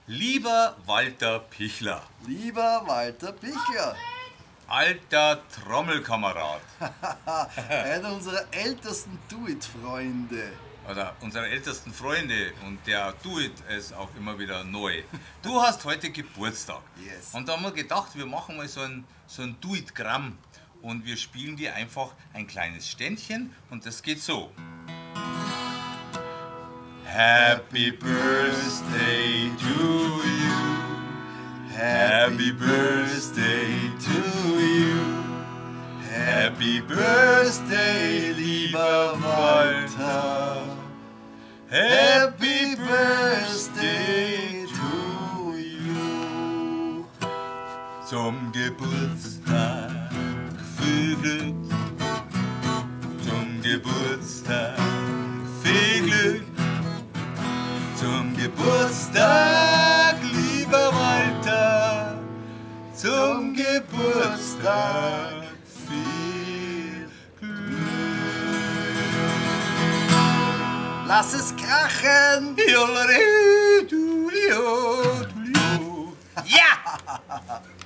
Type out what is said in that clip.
Lieber Walter Pichler, Lieber Walter Pichler, alter Trommelkamerad, einer unserer ältesten Do-It-Freunde. oder unserer ältesten Freunde, und der tut es auch immer wieder neu. Du hast heute Geburtstag. Yes. Und da haben wir gedacht, wir machen mal so ein Do-It-Gramm und wir spielen dir einfach ein kleines Ständchen und das geht so. Happy Birthday to you. Happy Birthday to you. Happy Birthday, lieber Walter. Happy Birthday to you. Zum Geburtstag viel Glück. Zum Geburtstag viel Glück. Zum Geburtstag, lieber Walter, zum Geburtstag viel Glück. Lass es krachen! Ja!